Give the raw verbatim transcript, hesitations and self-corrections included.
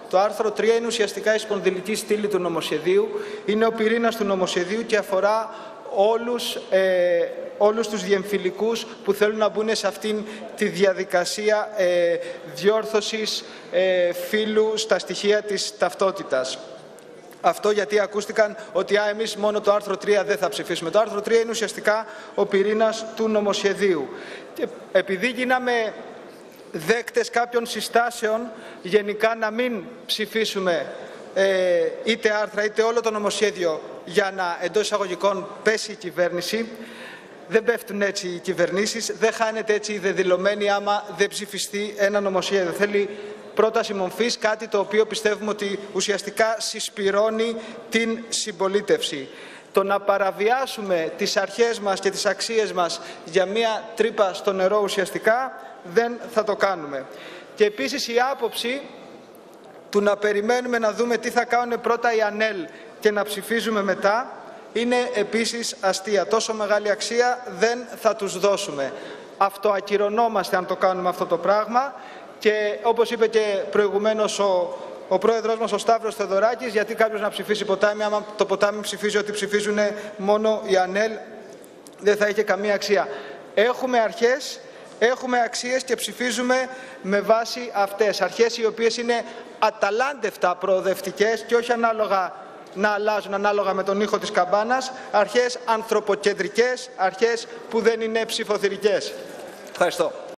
Το άρθρο τρία είναι ουσιαστικά η σπονδυλική στήλη του νομοσχεδίου, είναι ο πυρήνας του νομοσχεδίου και αφορά όλους, ε, όλους τους διεμφυλικούς που θέλουν να μπουν σε αυτήν τη διαδικασία ε, διόρθωσης ε, φύλου στα στοιχεία της ταυτότητας. Αυτό γιατί ακούστηκαν ότι α, εμείς μόνο το άρθρο τρία δεν θα ψηφίσουμε. Το άρθρο τρία είναι ουσιαστικά ο πυρήνας του νομοσχεδίου. Και επειδή γίναμε δέκτες κάποιων συστάσεων γενικά να μην ψηφίσουμε ε, είτε άρθρα είτε όλο το νομοσχέδιο για να εντός εισαγωγικών πέσει η κυβέρνηση, δεν πέφτουν έτσι οι κυβερνήσεις, δεν χάνεται έτσι η δεδηλωμένη άμα δεν ψηφιστεί ένα νομοσχέδιο. Θέλει πρόταση μορφής, κάτι το οποίο πιστεύουμε ότι ουσιαστικά συσπυρώνει την συμπολίτευση. Το να παραβιάσουμε τις αρχές μας και τις αξίες μας για μία τρύπα στο νερό ουσιαστικά δεν θα το κάνουμε. Και επίσης η άποψη του να περιμένουμε να δούμε τι θα κάνουν πρώτα οι ΑΝΕΛ και να ψηφίζουμε μετά είναι επίσης αστεία. Τόσο μεγάλη αξία δεν θα τους δώσουμε. Αυτοακυρωνόμαστε αν το κάνουμε αυτό το πράγμα και όπως είπε και προηγουμένως ο, ο πρόεδρος μας ο Σταύρος Θεοδωράκης, γιατί κάποιος να ψηφίσει ποτάμι άμα το ποτάμι ψηφίζει ότι ψηφίζουν μόνο οι ΑΝΕΛ, δεν θα είχε καμία αξία. Έχουμε αρχές, έχουμε αξίες και ψηφίζουμε με βάση αυτές. Αρχές οι οποίες είναι αταλάντευτα προοδευτικές και όχι ανάλογα να αλλάζουν ανάλογα με τον ήχο της καμπάνας, αρχές ανθρωποκεντρικές, αρχές που δεν είναι ψηφοθυρικές. Ευχαριστώ.